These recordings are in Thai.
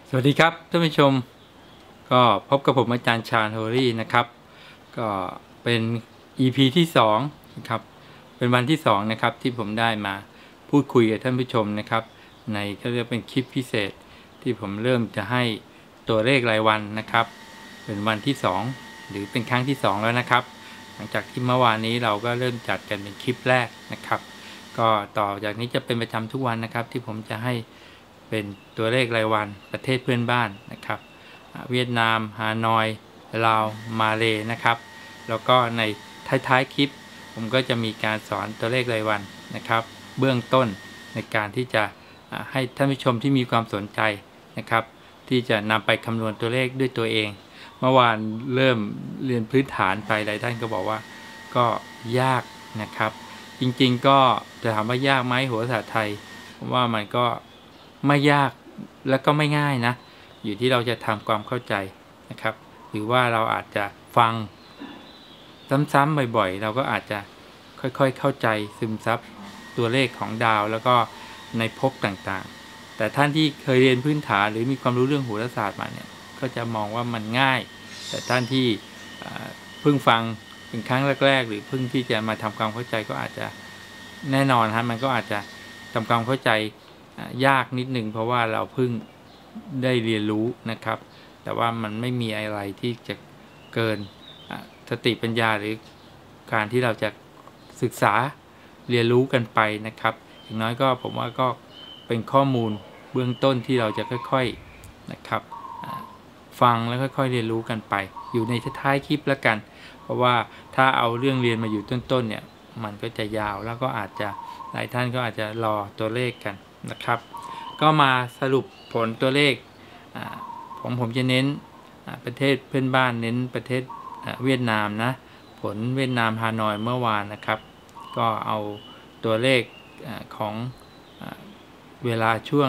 สวัสดีครับท่านผู้ชมก็พบกับผมอาจารย์ชาญโฮลี่นะครับก็เป็น EP ที่2นะครับเป็นวันที่2นะครับที่ผมได้มาพูดคุยกับท่านผู้ชมนะครับในก็จะเป็นคลิปพิเศษที่ผมเริ่มจะให้ตัวเลขรายวันนะครับเป็นวันที่2หรือเป็นครั้งที่2แล้วนะครับหลังจากที่เมื่อวานนี้เราก็เริ่มจัดกันเป็นคลิปแรกนะครับก็ต่อจากนี้จะเป็นประจำทุกวันนะครับที่ผมจะให้เป็นตัวเลขรายวันประเทศเพื่อนบ้านนะครับเวียดนามฮานอยลาวมาเลนะครับแล้วก็ในท้ายๆคลิปผมก็จะมีการสอนตัวเลขรายวันนะครับเบื้องต้นในการที่จะให้ท่านผู้ชมที่มีความสนใจนะครับที่จะนำไปคำนวณตัวเลขด้วยตัวเองเมื่อวานเริ่มเรียนพื้นฐานไปหลายท่านก็บอกว่าก็ยากนะครับจริงๆก็จะถามว่ายากไหมโหราศาสตร์ไทยผมว่ามันก็ไม่ยากและก็ไม่ง่ายนะอยู่ที่เราจะทำความเข้าใจนะครับหรือว่าเราอาจจะฟังซ้ำๆบ่อยๆเราก็อาจจะค่อยๆเข้าใจซึมซับตัวเลขของดาวแล้วก็ในภพต่างๆแต่ท่านที่เคยเรียนพื้นฐานหรือมีความรู้เรื่องโหราศาสตร์มาเนี่ยก็จะมองว่ามันง่ายแต่ท่านที่เพิ่งฟังเป็นครั้งแรกๆหรือเพิ่งที่จะมาทำความเข้าใจก็อาจจะแน่นอนฮะมันก็อาจจะทำความเข้าใจยากนิดนึงเพราะว่าเราเพิ่งได้เรียนรู้นะครับแต่ว่ามันไม่มีอะไรที่จะเกินสติปัญญาหรือการที่เราจะศึกษาเรียนรู้กันไปนะครับอย่างน้อยก็ผมว่าก็เป็นข้อมูลเบื้องต้นที่เราจะค่อยๆนะครับฟังแล้วค่อยๆเรียนรู้กันไปอยู่ในท้ายคลิปแล้วกันเพราะว่าถ้าเอาเรื่องเรียนมาอยู่ต้นๆเนี่ยมันก็จะยาวแล้วก็อาจจะหลายท่านก็อาจจะรอตัวเลขกันนะครับก็มาสรุปผลตัวเลขผมจะเน้นประเทศเพื่อนบ้านเน้นประเทศเวียดนามนะผลเวียดนามฮานอยเมื่อวานนะครับก็เอาตัวเลขของเวลาช่วง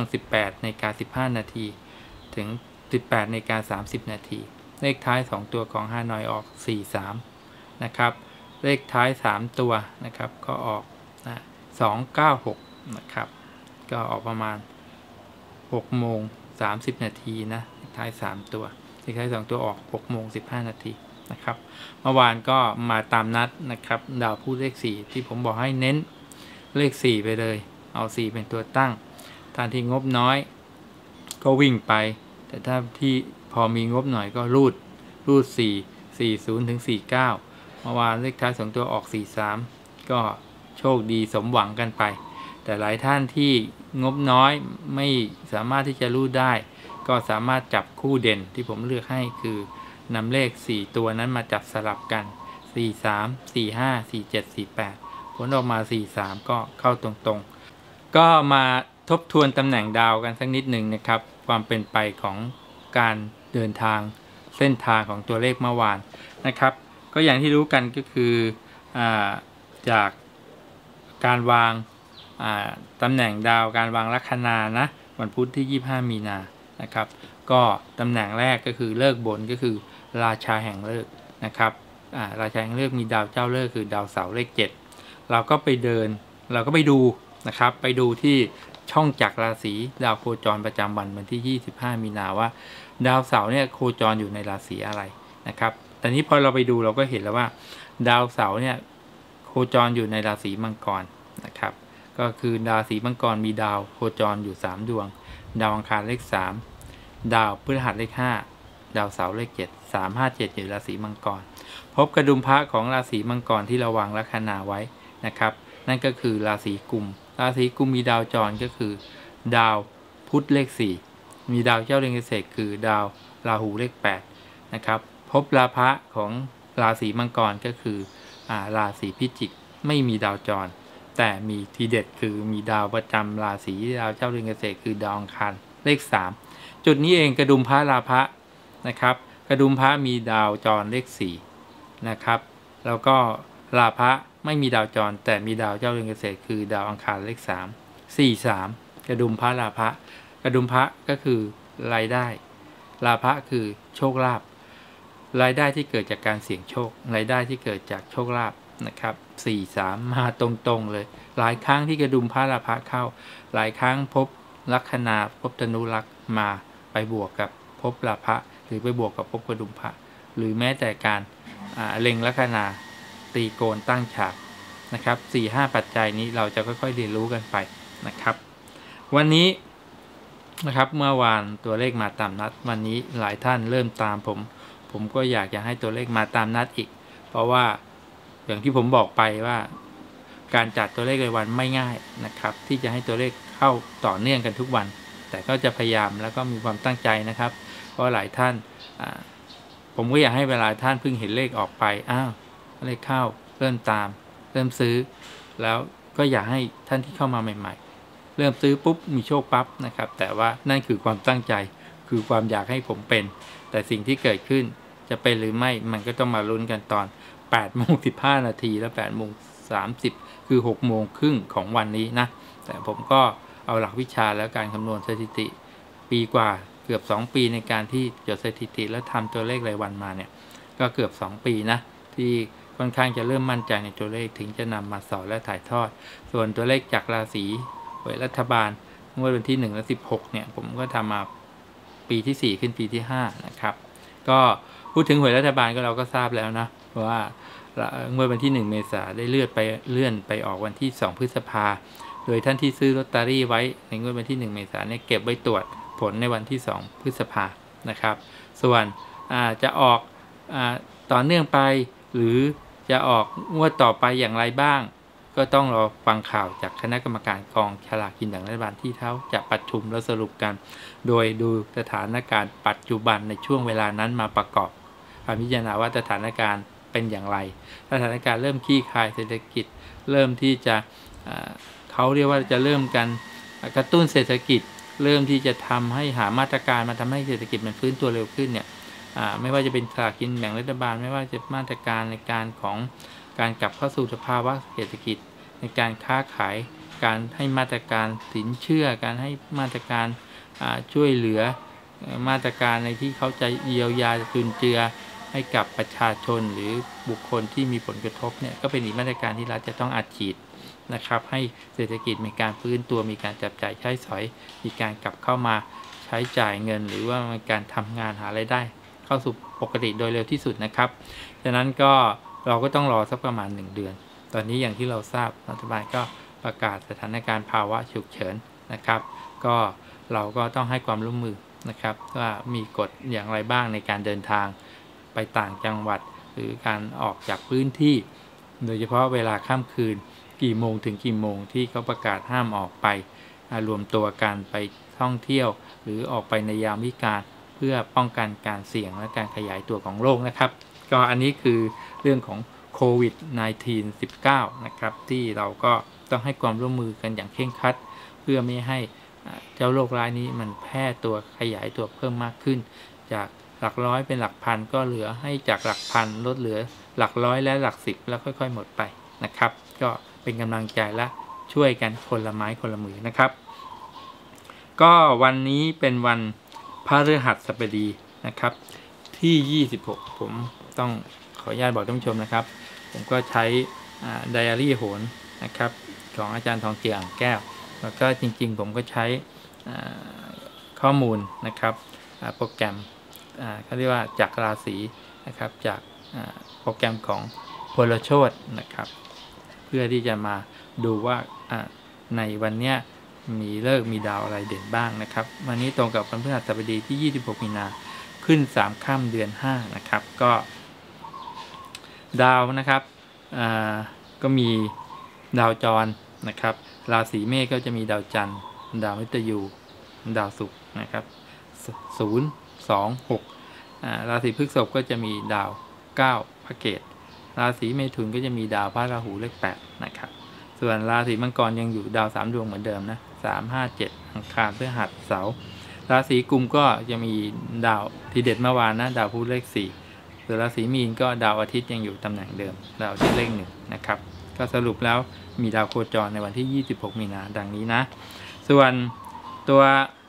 18:15 นาทีถึง 18:30 นาทีเลขท้าย2ตัวของฮานอยออก43นะครับเลขท้าย3ตัวนะครับก็ออก296นะครับก็ออกประมาณ6:30 นาทีนะเลขท้าย3ตัวเลขท้าย2ตัวออก6:15 นาทีนะครับเมื่อวานก็มาตามนัดนะครับดาวพูดเลข4ที่ผมบอกให้เน้นเลข4ไปเลยเอา4เป็นตัวตั้งท่านที่งบน้อยก็วิ่งไปแต่ถ้าที่พอมีงบหน่อยก็รูด4 40ถึง49เมื่อวานเลขท้าย2ตัวออก43ก็โชคดีสมหวังกันไปแต่หลายท่านที่งบน้อยไม่สามารถที่จะรูดได้ก็สามารถจับคู่เด่นที่ผมเลือกให้คือนำเลข4ตัวนั้นมาจับสลับกัน43 45 47 48ผลออกมา43ก็เข้าตรงๆก็มาทบทวนตำแหน่งดาวกันสักนิดหนึ่งนะครับความเป็นไปของการเดินทางเส้นทางของตัวเลขเมื่อวานนะครับก็อย่างที่รู้กันก็คือจากการวางตำแหน่งดาวการวางลัคนานะวันพุธที่25 มีนานะครับก็ตำแหน่งแรกก็คือเลิกบนก็คือราชาแห่งเลิกนะครับราชาแห่งเลิกมีดาวเจ้าเลิกคือดาวเสาร์เลข7เราก็ไปดูนะครับไปดูที่ช่องจักรราศีดาวโคจรประจำวันที่25 มีนาว่าดาวเสาร์เนี่ยโคจรอยู่ในราศีอะไรนะครับแต่นี้พอเราไปดูเราก็เห็นแล้วว่าดาวเสาร์เนี่ยโคจรอยู่ในราศีมังกรนะครับก็คือราศีมังกรมีดาวโคจรอยู่3ดวงดาวอังคารเลข3ดาวพฤหัสเลข5ดาวเสาร์เลข7 3 5 7อยู่ราศีมังกรพบกระดุมพระของราศีมังกรที่เราวางลัคนาไว้นะครับนั่นก็คือราศีกุมราศีกุมมีดาวจรก็คือดาวพุธเลข4มีดาวเจ้าเรือนเกษตรคือดาวราหูเลข8นะครับพบราพะของราศีมังกรก็คือราศีพิจิกไม่มีดาวจรแต่มีทีเด็ดคือมีดาวประจำราศีดาวเจ้าเรือนเกษตรคือดาวอังคารเลข3จุดนี้เองกระดุมพระราพะนะครับกระดุมพระมีดาวจรเลข4นะครับแล้วก็ราพะไม่มีดาวจรแต่มีดาวเจ้าเรือนเกษตรคือดาวอังคารเลข3 43กระดุมพระราพะกระดุมพระก็คือรายได้ราพะคือโชคลาภรายได้ที่เกิดจากการเสี่ยงโชครายได้ที่เกิดจากโชคลาภนะครับ43มาตรงๆเลยหลายครั้งที่กระดุมพระราพะเข้าหลายครั้งพบลัคนาพบธนูลักษณ์มาไปบวกกับภพราพะหรือไปบวกกับภพกดุมพะหรือแม้แต่การเล็งลัคนาตีโกณตั้งฉากนะครับ 4-5 ปัจจัยนี้เราจะค่อยๆเรียนรู้กันไปนะครับวันนี้นะครับเมื่อวานตัวเลขมาตามนัดวันนี้หลายท่านเริ่มตามผมก็อยากจะให้ตัวเลขมาตามนัดอีกเพราะว่าอย่างที่ผมบอกไปว่าการจัดตัวเลขรายวันไม่ง่ายนะครับที่จะให้ตัวเลขเข้าต่อเนื่องกันทุกวันแต่ก็จะพยายามแล้วก็มีความตั้งใจนะครับเพราะหลายท่านผมก็อยากให้เวลาท่านเพิ่งเห็นเลขออกไปเลขเข้าเริ่มตามเริ่มซื้อแล้วก็อยากให้ท่านที่เข้ามาใหม่ๆเริ่มซื้อปุ๊บมีโชคปั๊บนะครับแต่ว่านั่นคือความตั้งใจคือความอยากให้ผมเป็นแต่สิ่งที่เกิดขึ้นจะเป็นหรือไม่มันก็ต้องมาลุ้นกันตอน 8:15 นาทีและ 8:30 คือ 6:30 ของวันนี้นะแต่ผมก็เอาหลักวิชาและการคำนวณสถิติปีกว่าเกือบ2ปีในการที่จดสถิติและทำตัวเลขรายวันมาเนี่ยก็เกือบ2ปีนะที่ค่อนข้างจะเริ่มมั่นใจในตัวเลขถึงจะนำมาสอนและถ่ายทอดส่วนตัวเลขจากราศีหวยรัฐบาลเมื่อวันที่1และ16เนี่ยผมก็ทำมาปีที่4ขึ้นปีที่5นะครับก็พูดถึงหวยรัฐบาลก็เราก็ทราบแล้วนะว่าเมื่อวันที่1เมษายนได้เลื่อนไปออกวันที่2พฤษภาโดยท่านที่ซื้อลอตเตอรี่ไว้ในงวดวันที่1เมษายนเนี่ยเก็บไว้ตรวจผลในวันที่2พฤษภานะครับส่วนจะออกต่อเนื่องไปหรือจะออกงวดต่อไปอย่างไรบ้างก็ต้องรอฟังข่าวจากคณะกรรมการกองฉลากกินแบ่งรัฐบาลที่เขาจะประชุมและสรุปกันโดยดูสถานการณ์ปัจจุบันในช่วงเวลานั้นมาประกอบพิจารณาว่าสถานการณ์เป็นอย่างไรสถานการณ์เริ่มคลี่คลายเศรษฐกิจเริ่มที่จะเขาเรียกว่าจะเริ่มกันกระตุ้นเศรษฐกิจเริ่มที่จะทำให้หามาตรการมาทำให้เศรษฐกิจมันฟื้นตัวเร็วขึ้นเนี่ยไม่ว่าจะเป็นสลากกินแบ่งรัฐบาลไม่ว่าจะมาตรการในการของการกลับเข้าสู่สภาวะเศรษฐกิจในการค้าขายการให้มาตรการสินเชื่อการให้มาตรการช่วยเหลือมาตรการในที่เขาจะเยียวยาจุนเจือให้กับประชาชนหรือบุคคลที่มีผลกระทบเนี่ยก็เป็นอีกมาตรการที่รัฐจะต้องอัดฉีดนะครับให้เศรษฐกิจมีการฟื้นตัวมีการจับจ่ายใช้สอยมีการกลับเข้ามาใช้จ่ายเงินหรือว่ามีการทำงานหารายได้เข้าสู่ปกติโดยเร็วที่สุดนะครับฉะนั้นก็เราก็ต้องรอสักประมาณ1เดือนตอนนี้อย่างที่เราทราบรัฐบาลก็ประกาศสถานการณ์ภาวะฉุกเฉินนะครับก็เราก็ต้องให้ความร่วมมือนะครับว่ามีกฎอย่างไรบ้างในการเดินทางไปต่างจังหวัดหรือการออกจากพื้นที่โดยเฉพาะเวลาค่ำคืนกี่โมงถึงกี่โมงที่เขาประกาศห้ามออกไปรวมตัวกันไปท่องเที่ยวหรือออกไปในยามวิกาลเพื่อป้องกันการเสี่ยงและการขยายตัวของโรคนะครับก็อันนี้คือเรื่องของโควิด -19 นะครับที่เราก็ต้องให้ความร่วมมือกันอย่างเคร่งครัดเพื่อไม่ให้เจ้าโรคร้ายนี้มันแพร่ตัวขยายตัวเพิ่มมากขึ้นจากหลักร้อยเป็นหลักพันก็เหลือให้จากหลักพันลดเหลือหลักร้อยและหลัก10แล้วค่อยๆหมดไปนะครับก็เป็นกำลังใจและช่วยกันคนละไม้คนละมือนะครับก็วันนี้เป็นวันพฤหัสบดีนะครับที่26ผมต้องขออนุญาตบอกท่านผู้ชมนะครับผมก็ใช้ไดอารี่โหรนะครับของอาจารย์ทองเจืออ่างแก้วแล้วก็จริงๆผมก็ใช้ข้อมูลนะครับโปรแกรมเขาเรียกว่าจากราศีนะครับจากโปรแกรมของพลโชตินะครับเพื่อที่จะมาดูว่าในวันนี้มีฤกษ์มีดาวอะไรเด่นบ้างนะครับวันนี้ตรงกับวันพฤหัสบดีที่26มีนาขึ้น3ค่ำเดือน5นะครับก็ดาวนะครับก็มีดาวจรนะครับราศีเมษก็จะมีดาวจันทร์ดาวมฤตยูดาวศุกร์นะครับ0 2 6ราศีพฤษภก็จะมีดาว9พระเกตราศีเมถุนก็จะมีดาวพระราหูเลข8นะครับส่วนราศีมังกรยังอยู่ดาว3ดวงเหมือนเดิมนะ3 5 7อังคารพฤหัสเสาร์ราศีกุมก็จะมีดาวที่เด็ดเมื่อวานนะดาวพุธเลข4ส่วนราศีมีนก็ดาวอาทิตย์ยังอยู่ตำแหน่งเดิมดาวที่เลข1นะครับก็สรุปแล้วมีดาวโคจรในวันที่26มีนาดังนี้นะส่วนตัว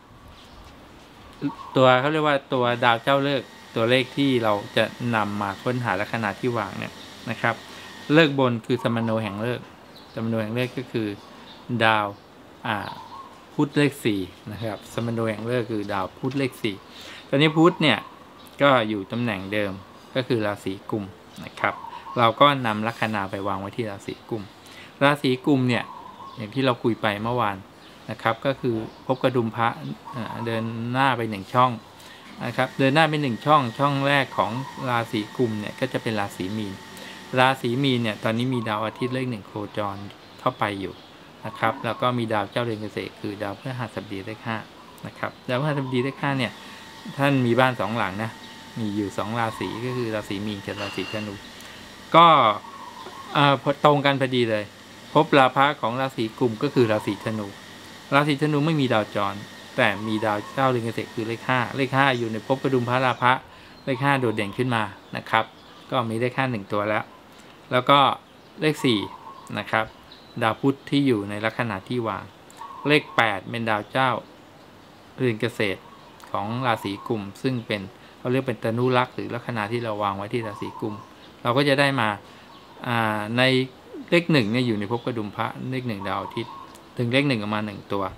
เขาเรียกว่าตัวดาวเจ้าฤกษ์ตัวเลขที่เราจะนำมาค้นหาลัคนาที่วางเนี่ยนะครับฤกษ์บนคือสมโนแห่งฤกษ์สมโนแห่งฤกษ์ก็คือดาวพุธเลข4นะครับสมโนแห่งฤกษ์คือดาวพุธเลข4ตอนนี้พุธเนี่ยก็อยู่ตำแหน่งเดิมก็คือราศีกุมนะครับเราก็นำลัคนาไปวางไว้ที่ราศีกุมราศีกุมเนี่ยอย่างที่เราคุยไปเมื่อวานนะครับก็คือพบกระดุมพระเดินหน้าไป1ช่องนะครับเดินหน้าไป1ช่องแรกของราศีกุมเนี่ยก็จะเป็นราศีมีนราศีมีนเนี่ยตอนนี้มีดาวอาทิตย์เลข1โคจรเข้าไปอยู่นะครับแล้วก็มีดาวเจ้าเรือนเกษตรคือดาวพฤหัสบดีเลข5นะครับดาวพฤหัสบดีเลข5เนี่ยท่านมีบ้าน2หลังนะมีอยู่2ราศีก็คือราศีมีนกับราศีธนูก็ตรงกันพอดีเลยพบราพะของราศีกุมก็คือราศีธนูราศีธนูไม่มีดาวจรแต่มีดาวเจ้าเรือนเกษตรคือเลข5อยู่ในภพกระดุมพระราพะเลข5โดดเด่นขึ้นมานะครับก็มีเลข5 1ตัวแล้วก็เลข4นะครับดาวพุธที่อยู่ในลัคนาที่วางเลข8เป็นดาวเจ้าเรือนเกษตรของราศีกุมซึ่งเป็นเขาเรียกเป็นตนุลักษ์หรือลัคนาที่เราวางไว้ที่ราศีกุมเราก็จะได้มาในเลข1เนี่ยอยู่ในภพกระดุมพระเลข1ดาวอาทิตย์ถึงเลข1ออกมา1ตัว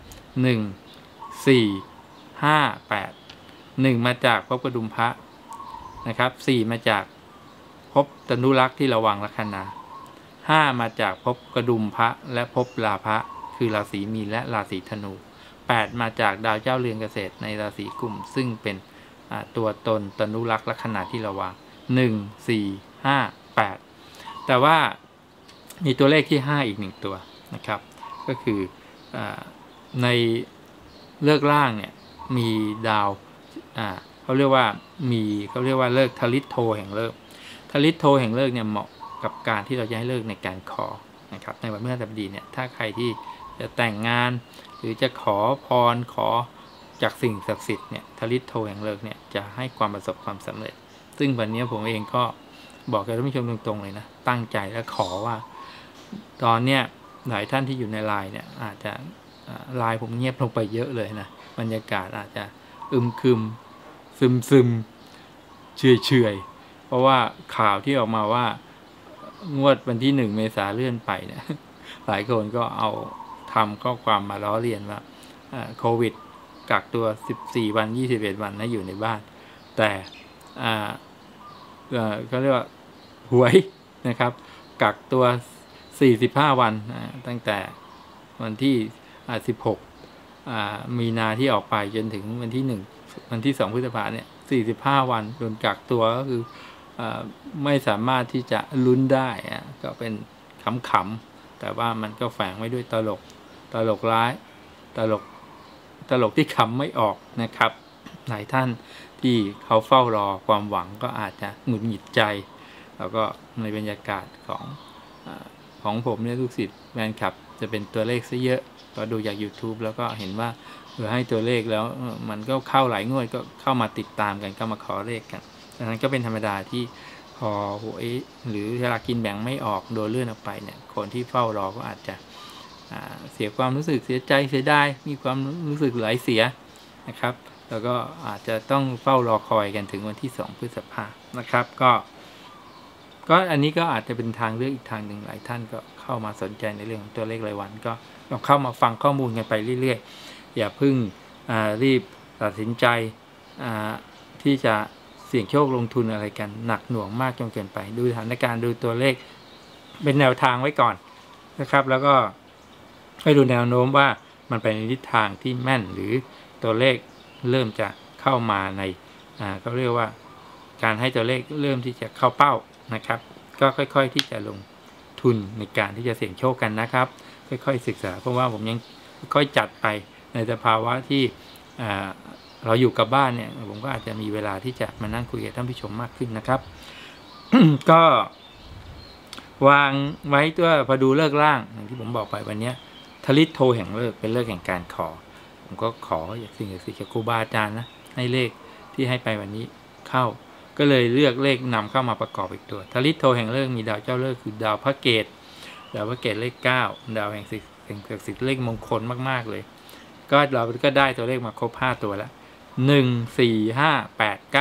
1 4 5 8 1มาจากภพกระดุมพระนะครับ4มาจากภพตนุลักษ์ที่เราวางลัคนา5มาจากภพกระดุมพระและภพราพะคือราศีมีนและราศีธนู8มาจากดาวเจ้าเรือนเกษตรในราศีกุมซึ่งเป็นตัวตนตนุลักษ์ลัคนาที่เราวาง1 4 5 8แต่ว่ามีตัวเลขที่5อีก1ตัวนะครับก็คือในเลิกล่างเนี่ยมีดาวเขาเรียกว่าเลิกทลิตโทแห่งเลิกทลิตโทแห่งเลิกเนี่ยเหมาะกับการที่เราจะให้เลิกในการขอนะครับในวันพฤหัสบดีเนี่ยถ้าใครที่จะแต่งงานหรือจะขอพรขอจากสิ่งศักดิ์สิทธิ์เนี่ยทลิตโทแห่งเลิกเนี่ยจะให้ความประสบความสำเร็จซึ่งวันนี้ผมเองก็บอกกับท่านผู้ชมตรงๆเลยนะตั้งใจและขอว่าตอนเนี้ยหลายท่านที่อยู่ในไลน์เนี่ยอาจจะไลน์ผมเงียบลงไปเยอะเลยนะบรรยากาศอาจจะอึมครึมซึมเฉยเพราะว่าข่าวที่ออกมาว่างวดวันที่1 เมษายนเลื่อนไปเนี่ยหลายคนก็เอาทำข้อความมาล้อเลียนว่าโควิดกักตัว14 วัน21 วันนะอยู่ในบ้านแต่ก็เรียกว่าหวยนะครับกักตัว45 วันตั้งแต่วันที่16มีนาที่ออกไปจนถึงวันที่1วันที่2 พฤษภาคมเนี่ย45 วันโดนกักตัวก็คือไม่สามารถที่จะลุ้นได้ก็เป็นขำๆแต่ว่ามันก็แฝงไว้ด้วยตลกร้ายตลกที่ขำไม่ออกนะครับหลายท่านที่เขาเฝ้ารอความหวังก็อาจจะหงุดหงิดใจแล้วก็ในบรรยากาศของผมเนี่ยลูกศิษย์แฟนคลับจะเป็นตัวเลขซะเยอะก็ดูจาก YouTube แล้วก็เห็นว่าให้ตัวเลขแล้วมันก็เข้าหลายงวดก็เข้ามาติดตามกันก็มาขอเลขกันดังนั้นก็เป็นธรรมดาที่พอหวยหรือฉลากกินแบ่งไม่ออกโดนเลื่อนออกไปเนี่ยคนที่เฝ้ารอก็อาจจะเสียความรู้สึกเสียใจเสียดายมีความรู้สึกหลายเสียนะครับแล้วก็อาจจะต้องเฝ้ารอคอยกันถึงวันที่2 พฤษภาคมนะครับก็อันนี้ก็อาจจะเป็นทางเลือกอีกทางหนึ่งหลายท่านก็เข้ามาสนใจในเรื่องของตัวเลขรายวันก็ลองเข้ามาฟังข้อมูลกันไปเรื่อยๆอย่าเพิ่งรีบตัดสินใจที่จะเสี่ยงโชคลงทุนอะไรกันหนักหน่วงมากจนเกินไปดูสถานการณ์ดูตัวเลขเป็นแนวทางไว้ก่อนนะครับแล้วก็ให้ดูแนวโน้มว่ามันไปในทิศทางที่แม่นหรือตัวเลขเริ่มจะเข้ามาในเขาเรียกว่าการให้ตัวเลขเริ่มที่จะเข้าเป้านะครับก็ค่อยๆที่จะลงทุนในการที่จะเสี่ยงโชคกันนะครับค่อยๆศึกษาเพราะว่าผมยังค่อยจัดไปในสภาวะที่เราอยู่กับบ้านเนี่ยผมก็อาจจะมีเวลาที่จะมานั่งคุยกับท่านผู้ชมมากขึ้นนะครับ ก็วางไว้ตัวพอดูเลิกล่างอย่างที่ผมบอกไปวันนี้ทลิตโทแห่งเลิกเป็นเลิกแห่งการขอผมก็ขออยากสิ่งศักดิ์สิทธิ์จากครูบาอาจารย์นะให้เลขที่ให้ไปวันนี้เข้าก็เลยเลือกเลขนำเข้ามาประกอบอีกตัวทลิตโทแห่งเลิกมีดาวเจ้าเลิกคือดาวพระเกตเลข9ดาวแห่งศักดิ์สิทธิ์เลขมงคลมากๆเลยก็เราก็ได้ตัวเลขมาครบ5ตัวแล้ว1 4 5 8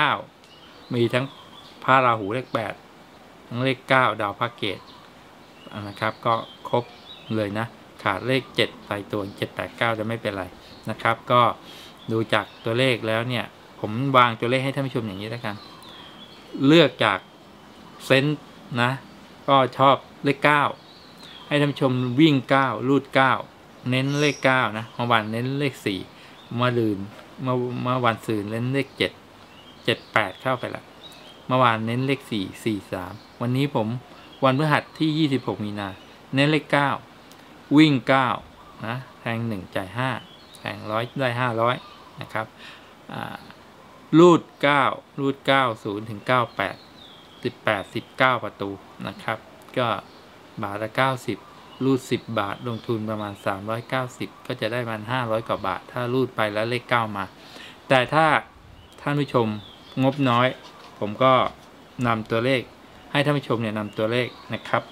9มีทั้งพระราหูเลข8ทั้งเลข9ดาวพระเกตนะครับก็ครบเลยนะขาดเลข7ไปตัว7 8 9จะไม่เป็นไรนะครับก็ดูจากตัวเลขแล้วเนี่ยผมวางตัวเลขให้ท่านผู้ชมอย่างนี้แล้วกันเลือกจากเซนส์นะก็ชอบเลข9ให้ท่านผู้ชมวิ่ง9รูด9เน้นเลข9นะเมื่อวานเน้นเลข4มาลืนเมื่อวันซืนเน้นเลข7 7 8เข้าไปละเมื่อวานเน้นเลข4 4 3วันนี้ผมวันพฤหัสที่26มีนาเน้นเลข9วิ่ง9นะแทง1จ่าย5แทง100ได้500นะครับรูด9 0ถึง98 18 19ประตูนะครับก็บาทละ90รูด10 บาทลงทุนประมาณ390ก็จะได้มัน500กว่าบาทถ้ารูดไปแล้วเลข9มาแต่ถ้าท่านผู้ชมงบน้อยผมก็นำตัวเลขให้ท่านผู้ชมเนี่ยนำตัวเลขนะครับ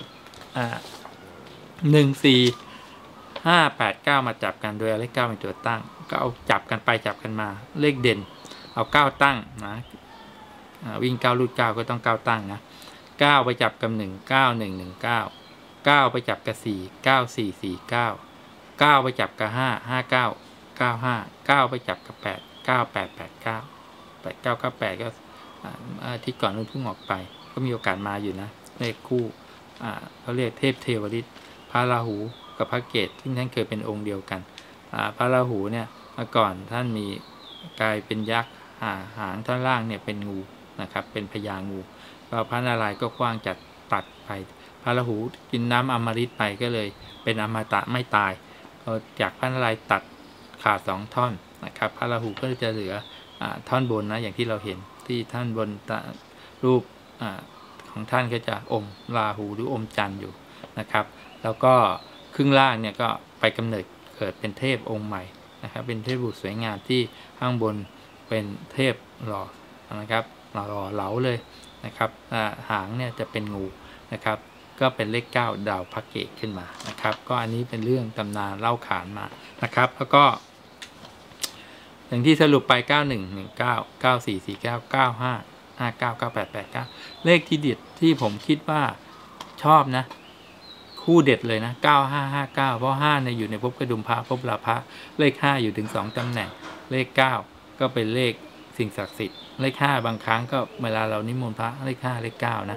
14589มาจับกันโดยเอาเลข9เป็นตัวตั้งก็เอาจับกันไปจับกันมาเลขเด่นเอา9ตั้งนะวิ่ง9รูด9ก็ต้อง9ตั้งนะ9ไปจับกับ1 9 1 1 9 9ไปจับกับ4 9 4 4 9 9ไปจับกับ5 5 9 9 5 9ไปจับกับ8 9 8 8 9 8 9 9 8ก็ที่ก่อนนู้นเพิ่งออกไปก็มีโอกาสมาอยู่นะเลขคู่เขาเรียกเทพเทวฤทธิ์พระราหูกับพระเกศซึ่งท่านเคยเป็นองค์เดียวกันพระราหูเนี่ยเมื่อก่อนท่านมีกลายเป็นยักษ์หางท่อนล่างเนี่ยเป็นงูนะครับเป็นพญางูก็พระนารายณ์ก็คว้างจัดตัดไปพระราหูกินน้ำอมฤตไปก็เลยเป็นอมตะไม่ตายก็จากพระนารายณ์ตัดขาด2ท่อนนะครับพระราหูก็จะเหลือท่อนบนนะอย่างที่เราเห็นที่ท่านบนรูปของท่านก็จะอมราหูหรืออมจันทร์อยู่นะครับแล้วก็ครึ่งล่างเนี่ยก็ไปกำเนิดเกิดเป็นเทพองค์ใหม่นะครับเป็นเทพบุตรสวยงามที่ข้างบนเป็นเทพหล่อนะครับหล่อเหลาเลยนะครับหางเนี่ยจะเป็นงูนะครับก็เป็นเลข9ดาวพระเกศขึ้นมานะครับก็อันนี้เป็นเรื่องตำนานเล่าขานมานะครับแล้วก็อย่างที่สรุปไป9119 9449 95 59 98 89เลขที่เด็ดที่ผมคิดว่าชอบนะคู่เด็ดเลยนะ9559เพราะ5เนี่ยอยู่ในภพกระดุมพระภพลาภะเลข5อยู่ถึง2ตำแหน่งเลข9ก็เป็นเลขสิ่งศักดิ์สิทธิ์เลข5บางครั้งก็เวลาเรานิมนต์พระเลข5เลข9นะ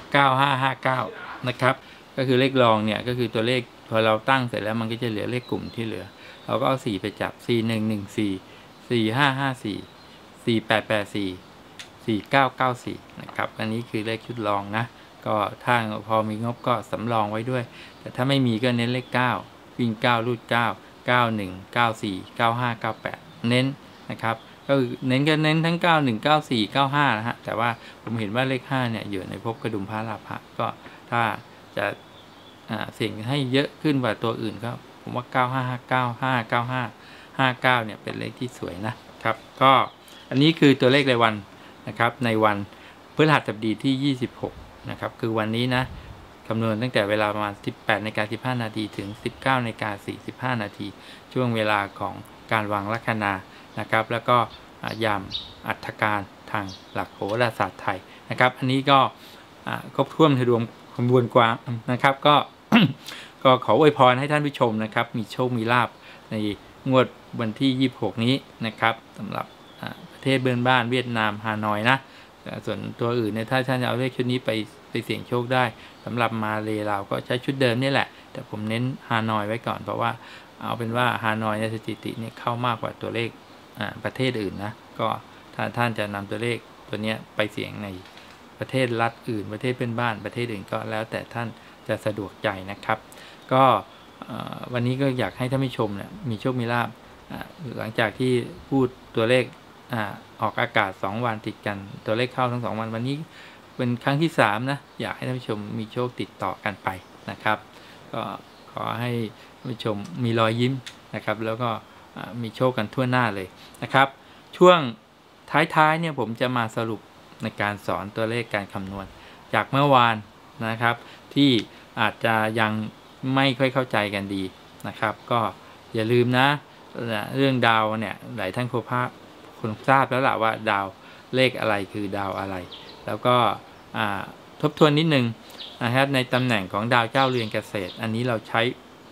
9559นะครับก็คือเลขรองเนี่ยก็คือตัวเลขพอเราตั้งเสร็จแล้วมันก็จะเหลือเลขกลุ่มที่เหลือเราก็เอา4ไปจับ4114 4554 4884 4994นะครับอันนี้คือเลขชุดรองนะก็ถ้าพอมีงบก็สำรองไว้ด้วยแต่ถ้าไม่มีก็เน้นเลข9วิ่ง9รูด9 91 94 95 98เน้นนะครับก็เน้นกันเน้นทั้ง91 94 95นะฮะแต่ว่าผมเห็นว่าเลข5เนี่ยอยู่ในภพกระดุมพระลาภะก็ถ้าจะเสี่ยงให้เยอะขึ้นกว่าตัวอื่นก็ผมว่า95 95 59เนี่ยเป็นเลขที่สวยนะครับก็อันนี้คือตัวเลขรายวันนะครับในวันพฤหัสบดีที่26นะครับคือวันนี้นะคำนวณตั้งแต่เวลาประมาณ 18:15 นาทีถึง 19:45 นาทีช่วงเวลาของการวางลัคนานะครับแล้วก็ยามอัฐการทางหลักโหราศาสตร์ไทยนะครับอันนี้ก็ครบถ้วนรวมขบวนกว้างนะครับก็ ก็ขออวยพรให้ท่านผู้ชมนะครับมีโชคมีลาภในงวดวันที่26นี้นะครับสำหรับประเทศเพื่อนบ้านเวียดนามฮานอยนะส่วนตัวอื่นเนี่ยถ้าท่านจะเอาเลขชุดนี้ไปเสี่ยงโชคได้สำหรับมาเลเราก็ใช้ชุดเดิมนี่แหละแต่ผมเน้นฮานอยไว้ก่อนเพราะว่าเอาเป็นว่าฮานอยในสถิติเนี่ยเข้ามากกว่าตัวเลขประเทศอื่นนะก็ถ้าท่านจะนำตัวเลขตัวนี้ไปเสี่ยงในประเทศรัฐอื่นประเทศเพื่อนบ้านประเทศอื่นก็แล้วแต่ท่านจะสะดวกใจนะครับก็วันนี้ก็อยากให้ท่านผู้ชมเนี่ยมีโชคมีลาภหลังจากที่พูดตัวเลขออกอากาศ2วันติดกันตัวเลขเข้าทั้ง2วันวันนี้เป็นครั้งที่3นะอยากให้ท่านผู้ชมมีโชคติดต่อกันไปนะครับก็ขอให้ท่านผู้ชมมีรอยยิ้มนะครับแล้วก็มีโชคกันทั่วหน้าเลยนะครับช่วงท้ายๆเนี่ยผมจะมาสรุปในการสอนตัวเลขการคำนวณจากเมื่อวานนะครับที่อาจจะยังไม่ค่อยเข้าใจกันดีนะครับก็อย่าลืมนะเรื่องดาวเนี่ยหลายท่านคงทราบแล้วล่ะว่าดาวเลขอะไรคือดาวอะไรแล้วก็ทบทวนนิดนึงนะครับในตำแหน่งของดาวเจ้าเรือนเกษตรอันนี้เราใช้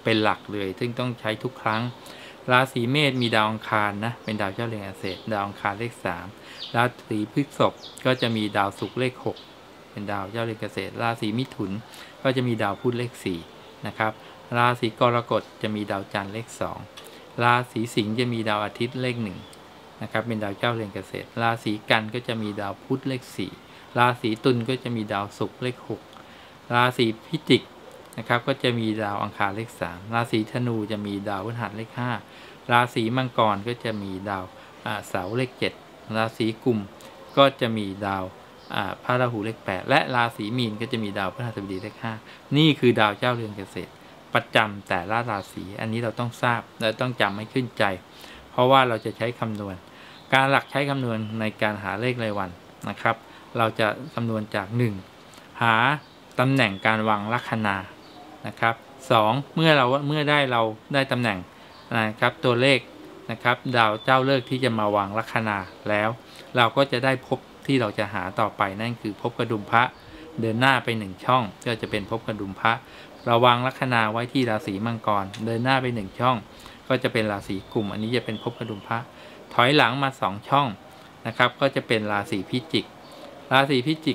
เป็นหลักเลยซึ่งต้องใช้ทุกครั้งราศีเมษมีดาวอังคารนะเป็นดาวเจ้าเรือนเกษตรดาวอังคารเลข3ราศีพฤษภก็จะมีดาวศุกร์เลข6เป็นดาวเจ้าเรือนเกษตรราศีมิถุนก็จะมีดาวพุธเลข4นะครับราศีกรกฎจะมีดาวจันทร์เลข2ราศีสิงห์จะมีดาวอาทิตย์เลข1นะครับเป็นดาวเจ้าเรือนเกษตรราศีกันก็จะมีดาวพุธเลข4ราศีตุลก็จะมีดาวศุกร์เลข6ราศีพิจิกนะครับก็จะมีดาวอังคารเลข3ราศีธนูจะมีดาวพฤหัสเลข5ราศีมังกรก็จะมีดาวเสาร์เลข7ราศีกุมก็จะมีดาวพระราหูเลข8และราศีมีนก็จะมีดาวพฤหัสบดีเลข5นี่คือดาวเจ้าเรือนเกษตรประจำแต่ละราศีอันนี้เราต้องทราบและต้องจำให้ขึ้นใจ เพราะว่าเราจะใช้คำนวณการหลักใช้คำนวณในการหาเลขรายวันนะครับเราจะคำนวณจาก1หาตำแหน่งการวางลัคนานะครับ2เมื่อเราได้ตำแหน่งนะครับตัวเลขนะครับดาวเจ้าเลิกที่จะมาวางลัคนาแล้วเราก็จะได้ภพที่เราจะหาต่อไปนั่นคือภพกระดุมพระเดินหน้าไป1ช่องก็จะเป็นภพกระดุมพระเราวางลัคนาไว้ที่ราศีมังกรเดินหน้าไป1ช่องก็จะเป็นราศีกุมอันนี้จะเป็นภพกระดุมพระถอยหลังมา2ช่องนะครับก็จะเป็นราศีพิจิกราศีพิจิก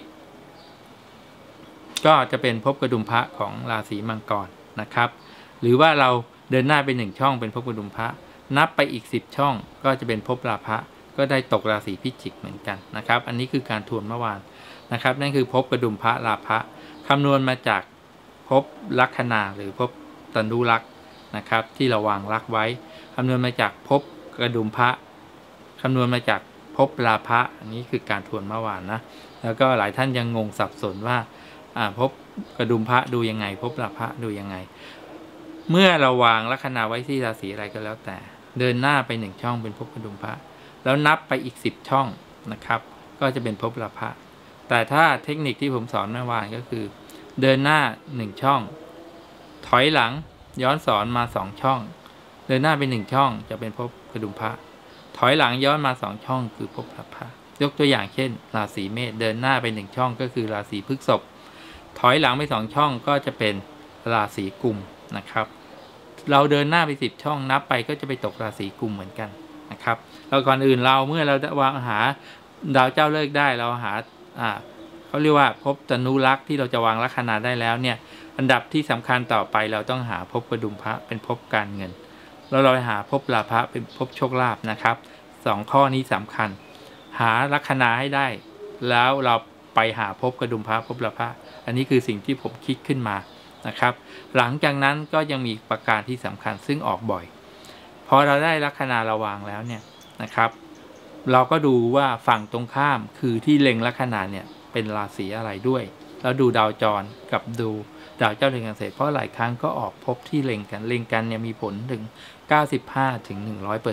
ก็จะเป็นภพกระดุมพระของราศีมังกรนะครับหรือว่าเราเดินหน้าไป1ช่องเป็นภพกระดุมพระนับไปอีก10ช่องก็จะเป็นภพราพะก็ได้ตกราศีพิจิกเหมือนกันนะครับอันนี้คือการทวนเมื่อวานนะครับนั่นคือภพกระดุมพระราพะคำนวณมาจากภพลัคนาหรือภพตนุลักษ์นะครับที่เราวางลักษ์ไว้คำนวณมาจากภพกระดุมพระคำนวณมาจากภพราพะอันนี้คือการทวนเมื่อวานนะแล้วก็หลายท่านยังงงสับสนว่าภพกระดุมพระดูยังไงภพราพะดูยังไงเมื่อเราวางลัคนาไว้ที่ราศีอะไรก็แล้วแต่เดินหน้าไป1ช่องเป็นภพกระดุมพระแล้วนับไปอีก10ช่องนะครับก็จะเป็นภพราพะแต่ถ้าเทคนิคที่ผมสอนเมื่อวานก็คือเดินหน้า1ช่องถอยหลังย้อนสอนมา2ช่องเดินหน้าไป1ช่องจะเป็นภพกระดุมพระถอยหลังย้อนมา2ช่องคือภพราพะยกตัวอย่างเช่นราศีเมษเดินหน้าไป1ช่องก็คือราศีพฤษภถอยหลังไป2ช่องก็จะเป็นราศีกุมนะครับเราเดินหน้าไป10ช่องนับไปก็จะไปตกราศีกุมเหมือนกันนะครับแล้วก่อนอื่นเมื่อเราวางหาดาวเจ้าเลิกได้เราหาเขาเรียกว่าภพตนุลักษ์ที่เราจะวางลัคนาได้แล้วเนี่ยอันดับที่สำคัญต่อไปเราต้องหาภพกระดุมพระเป็นภพการเงินแล้วเราหาภพราพะเป็นภพโชคลาภนะครับ2ข้อนี้สำคัญหาลัคนาให้ได้แล้วเราไปหาภพกระดุมพระภพราพะอันนี้คือสิ่งที่ผมคิดขึ้นมานะครับหลังจากนั้นก็ยังมีประการที่สำคัญซึ่งออกบ่อยพอเราได้ลัคนาเราวางแล้วเนี่ยนะครับเราก็ดูว่าฝั่งตรงข้ามคือที่เล็งลัคนาเนี่ยเป็นราศีอะไรด้วยแล้วดูดาวจรกับดูดาวเจ้าเรือนเกษตรเพราะหลายครั้งก็ออกพบที่เล็งกันเนี่ยมีผลถึง 95 ถึง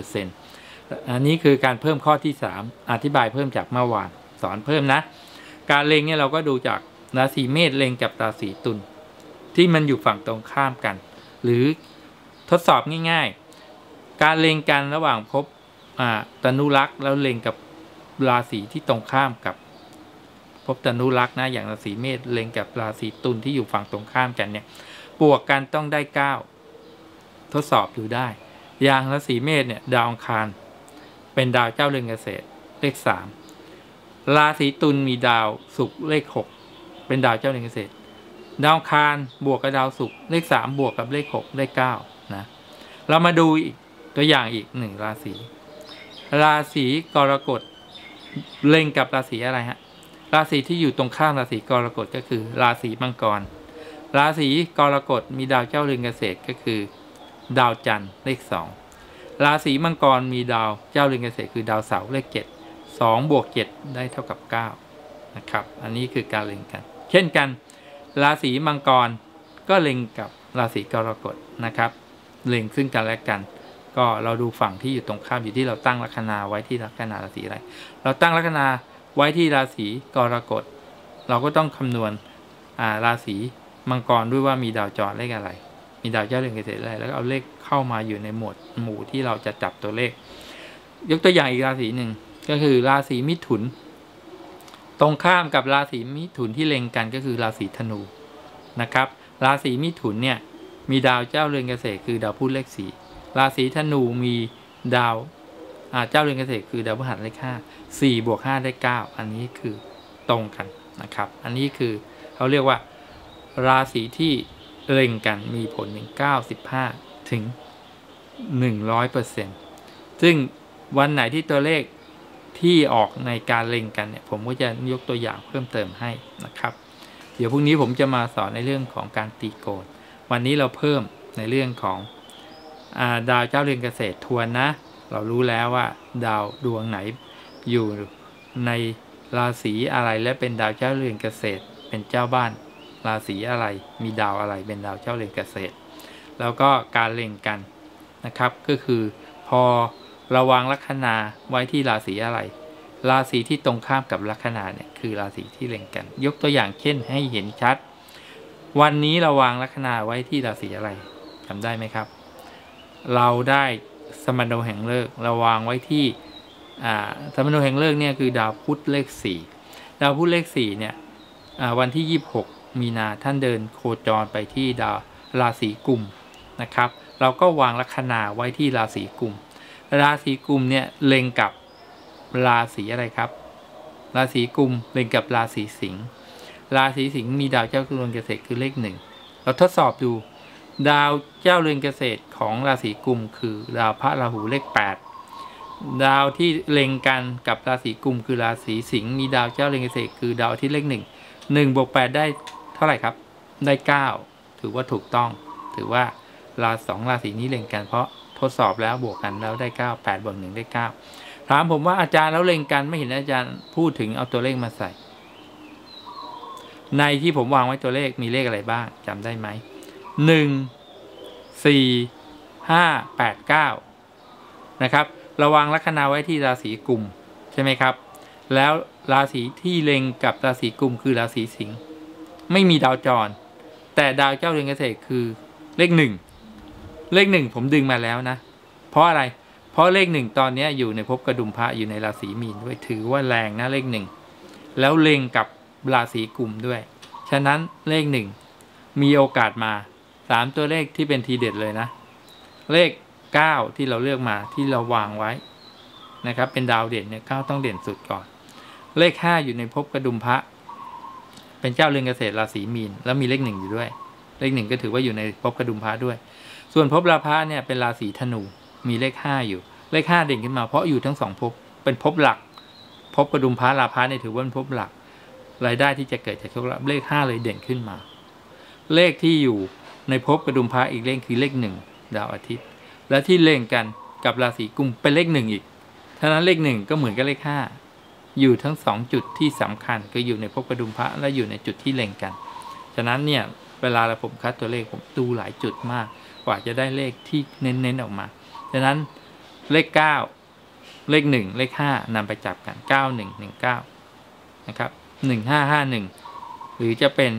100% อันนี้คือการเพิ่มข้อที่3อธิบายเพิ่มจากเมื่อวานสอนเพิ่มนะการเล็งเนี่ยเราก็ดูจากราศีเมษเล็งกับราศีตุลที่มันอยู่ฝั่งตรงข้ามกันหรือทดสอบง่ายๆการเล็งกันระหว่างภพตนุลักษ์แล้วเล็งกับราศีที่ตรงข้ามกับภพตนุลักษ์นะอย่างราศีเมษเล็งกับราศีตุลที่อยู่ฝั่งตรงข้ามกันเนี่ยบวกกันต้องได้9ทดสอบดูได้อย่างราศีเมษเนี่ยดาวอังคารเป็นดาวเจ้าเรือนเกษตรเลข3ราศีตุลมีดาวศุกร์เลข6เป็นดาวเจ้าเรือนเกษตรดาวอังคารบวกกับดาวศุกร์เลข3บวกกับเลข6ได้9นะเรามาดูอีกตัวอย่างอีก1ราศีกรกฎเล็งกับราศีอะไรฮะราศีที่อยู่ตรงข้ามราศีกรกฎก็คือราศีมังกรราศีกรกฎมีดาวเจ้าเรือนเกษตรก็คือดาวจันทร์เลข2ราศีมังกรมีดาวเจ้าเรือนเกษตรคือดาวเสาร์เลข7 2บวก7ได้เท่ากับ9นะครับอันนี้คือการเล็งกันเช่นกันราศีมังกรก็เล็งกับราศีกรกฎนะครับเล็งซึ่งกันและกันก็เราดูฝั่งที่อยู่ตรงข้ามอยู่ที่เราตั้งลัคนาไว้ที่ลัคนาราศีอะไรเราตั้งลัคนาไว้ที่ราศีกรกฎเราก็ต้องคำนวณราศีมังกรด้วยว่ามีดาวจรเลขอะไรมีดาวเจ้าเรือนเกษตรอะไรแล้วก็เอาเลขเข้ามาอยู่ในหมู่ที่เราจะจับตัวเลขยกตัวอย่างอีกราศีหนึ่งก็คือราศีมิถุนตรงข้ามกับราศีมิถุนที่เล็งกันก็คือราศีธนูนะครับราศีมิถุนเนี่ยมีดาวเจ้าเรือนเกษตรคือดาวพุธเลข4ราศีธนูมีดาวเจ้าเรือนเกษตรคือดาวพฤหัสเลข5 4 บวก 5 ได้ 9อันนี้คือตรงกันนะครับอันนี้คือเขาเรียกว่าราศีที่เล็งกันมีผลถึง95ถึง 100%ซึ่งวันไหนที่ตัวเลขที่ออกในการเล็งกันเนี่ยผมก็จะยกตัวอย่างเพิ่มเติมให้นะครับเดี๋ยวพรุ่งนี้ผมจะมาสอนในเรื่องของการตีโกณวันนี้เราเพิ่มในเรื่องของดาวเจ้าเรือนเกษตรทวนนะเรารู้แล้วว่าดาวดวงไหนอยู่ในราศีอะไรและเป็นดาวเจ้าเรือนเกษตรเป็นเจ้าบ้านราศีอะไรมีดาวอะไรเป็นดาวเจ้าเรือนเกษตรแล้วก็การเล็งกันนะครับก็คือพอระวางลัคนาไว้ที่ราศีอะไรราศีที่ตรงข้ามกับลัคนาเนี่ยคือราศีที่เล็งกันยกตัวอย่างเช่นให้เห็นชัดวันนี้เราวางลัคนาไว้ที่ราศีอะไรจำได้ไหมครับเราได้สมโนแห่งฤกษ์เราวางไว้ที่สมโนแห่งฤกษ์เนี่ยคือดาวพุธเลข4ดาวพุธเลข4เนี่ยวันที่26มีนาท่านเดินโคจรไปที่ดาวราศีกุมนะครับเราก็วางลัคนาไว้ที่ราศีกุมราศีกุมเนี่ยเล็งกับราศีอะไรครับราศีกุมเล็งกับราศีสิงห์ราศีสิงห์มีดาวเจ้าเรือนเกษตรคือเลข1เราทดสอบดูดาวเจ้าเรือนเกษตรของราศีกุมคือดาวพระราหูเลข8ดาวที่เล็งกันกับราศีกุมคือราศีสิงห์มีดาวเจ้าเรือนเกษตรคือดาวอาทิตย์เลข1 บวก 8ได้เท่าไหร่ครับได้9ถือว่าถูกต้องถือว่าราศีนี้เล็งกันเพราะทดสอบแล้วบวกกันแล้วได้9 8 บวก 1ได้9ถามผมว่าอาจารย์แล้วเล็งกันไม่เห็นอาจารย์พูดถึงเอาตัวเลขมาใส่ในที่ผมวางไว้ตัวเลขมีเลขอะไรบ้างจำได้ไหม1 4 5 8 9นะครับระวังลัคนาไว้ที่ราศีกุมใช่ไหมครับแล้วราศีที่เล็งกับราศีกุมคือราศีสิงห์ไม่มีดาวจรแต่ดาวเจ้าเรือนเกษตรคือเลข1ผมดึงมาแล้วนะเพราะอะไรเพราะเลข1ตอนนี้อยู่ในภพกระดุมพระอยู่ในราศีมีนด้วยถือว่าแรงนะเลข1แล้วเล็งกับราศีกุมด้วยฉะนั้นเลข1มีโอกาสมา3ตัวเลขที่เป็นทีเด็ดเลยนะเลข9ที่เราเลือกมาที่เราวางไว้นะครับเป็นดาวเด่นเนี่ย9ต้องเด่นสุดก่อนเลข5อยู่ในภพกระดุมพระเป็นเจ้าเรือนเกษตรราศีมีนแล้วมีเลข1อยู่ด้วยเลข1ก็ถือว่าอยู่ในภพกระดุมพระด้วยส่วนภพราพะเนี่ยเป็นราศีธนูมีเลข5อยู่เลข5เด่นขึ้นมาเพราะอยู่ทั้ง2ภพเป็นภพหลักภพกระดุมพระราพะเนี่ยถือว่าเป็นภพหลักรายได้ที่จะเกิดจากโชคลาภเลข5เลยเด่นขึ้นมาเลขที่อยู่ในภพกระดุมพระอีกเลขคือเลข1ดาวอาทิตย์และที่เล็งกันกับราศีกุมเป็นเลข1อีกฉะนั้นเลข1ก็เหมือนกับเลข5อยู่ทั้ง2จุดที่สำคัญก็อยู่ในภพกระดุมพระและอยู่ในจุดที่เล็งกันฉะนั้นเนี่ยเวลาผมคัดตัวเลขผมดูหลายจุดมากกว่าจะได้เลขที่เน้นๆออกมาฉะนั้นเลข9เลข1เลข5นำไปจับกัน9119นะครับ1551หรือจะเป็น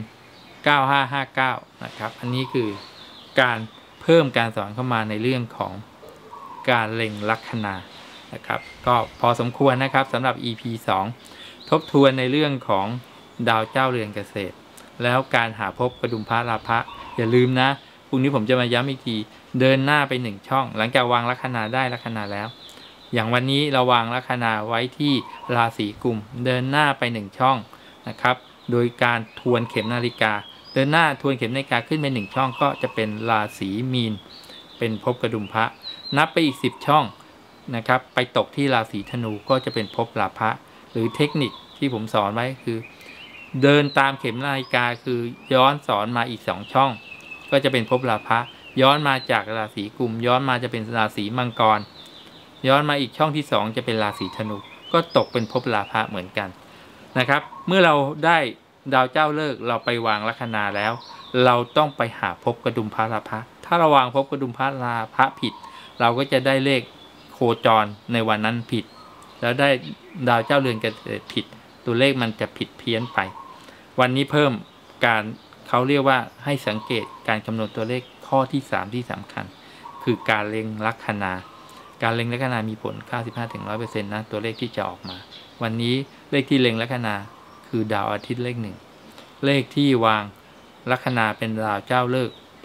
9559นะครับอันนี้คือการเพิ่มการสอนเข้ามาในเรื่องของการเล็งลัคนานะครับก็พอสมควรนะครับสำหรับ EP 2ทบทวนในเรื่องของดาวเจ้าเรือนเกษตรแล้วการหาภพกระดุมพระราพะอย่าลืมนะพรุ่งนี้ผมจะมาย้ำอีกทีเดินหน้าไป1ช่องหลังจากวางลัคนาได้ลัคนาแล้วอย่างวันนี้เราวางลัคนาไว้ที่ราศีกุมเดินหน้าไป1ช่องนะครับโดยการทวนเข็มนาฬิกาเดินหน้าทวนเข็มนาฬิกาขึ้นไป1ช่องก็จะเป็นราศีมีนเป็นภพกระดุมพระนับไปอีก10ช่องนะครับไปตกที่ราศีธนูก็จะเป็นภพราพะหรือเทคนิคที่ผมสอนไว้คือเดินตามเข็มนาฬิกาคือย้อนสอนมาอีก2ช่องก็จะเป็นภพราพะย้อนมาจากราศีกุมย้อนมาจะเป็นราศีมังกรย้อนมาอีกช่องที่2จะเป็นราศีธนูก็ตกเป็นภพราพะเหมือนกันนะครับเมื่อเราได้ดาวเจ้าเลิกเราไปวางลัคนาแล้วเราต้องไปหาภพกระดุมพระราพะถ้าเราวางภพกระดุมพระราพะผิดเราก็จะได้เลขโคจรในวันนั้นผิดแล้วได้ดาวเจ้าเรือนเกษตรผิดตัวเลขมันจะผิดเพี้ยนไปวันนี้เพิ่มการเขาเรียกว่าให้สังเกตการคำนวณตัวเลขข้อที่3ที่สำคัญคือการเล็งลัคนาการเล็งลัคนามีผล 95-100% นะตัวเลขที่จะออกมาวันนี้เลขที่เล็งลัคนาคือดาวอาทิตย์เลข1เลขที่วางลัคนาเป็นดาวเจ้าเลิก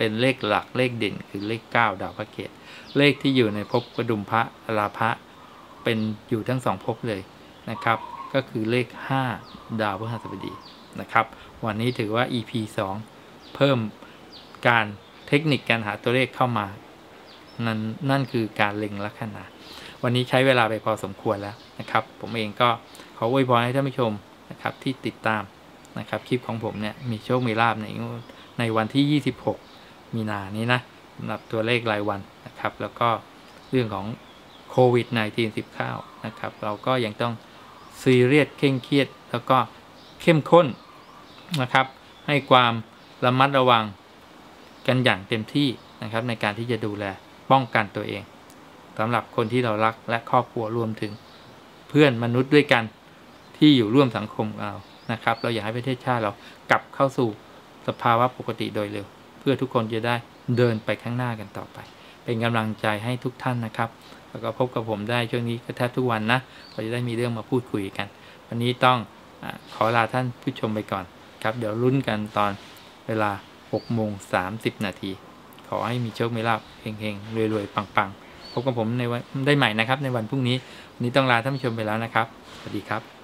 เป็นเลขหลักเลขเด่นคือเลข9ดาวพระเกตเลขที่อยู่ในภพกระดุมพระราพะเป็นอยู่ทั้ง2ภพเลยนะครับก็คือเลข5ดาวพฤหัสบดีนะครับวันนี้ถือว่า EP 2เพิ่มการเทคนิคการหาตัวเลขเข้ามานั่นคือการเล็งลัคนาวันนี้ใช้เวลาไปพอสมควรแล้วนะครับผมเองก็ขออวยพรให้ท่านผู้ชมนะครับที่ติดตามนะครับคลิปของผมเนี่ยมีโชคมีลาภในวันที่26มีนานี้นะสำหรับตัวเลขรายวันนะครับแล้วก็เรื่องของโควิด-19นะครับเราก็ยังต้องซีเรียสเคร่งเครียดแล้วก็เข้มข้นนะครับให้ความระมัดระวังกันอย่างเต็มที่นะครับในการที่จะดูแลป้องกันตัวเองสำหรับคนที่เรารักและครอบครัวรวมถึงเพื่อนมนุษย์ด้วยกันที่อยู่ร่วมสังคมเรานะครับเราอยากให้ประเทศชาติเรากลับเข้าสู่สภาวะปกติโดยเร็วเพื่อทุกคนจะได้เดินไปข้างหน้ากันต่อไปเป็นกำลังใจให้ทุกท่านนะครับแล้วก็พบกับผมได้ช่วงนี้ก็แทบทุกวันนะเราจะได้มีเรื่องมาพูดคุยกันวันนี้ต้องขอลาท่านผู้ชมไปก่อนครับเดี๋ยวลุ้นกันตอนเวลา6:30 นาทีขอให้มีโชคมีลาภเฮงๆรวยๆปังๆพบกับผมในวันได้ใหม่นะครับในวันพรุ่งนี้วันนี้ต้องลาท่านผู้ชมไปแล้วนะครับสวัสดีครับ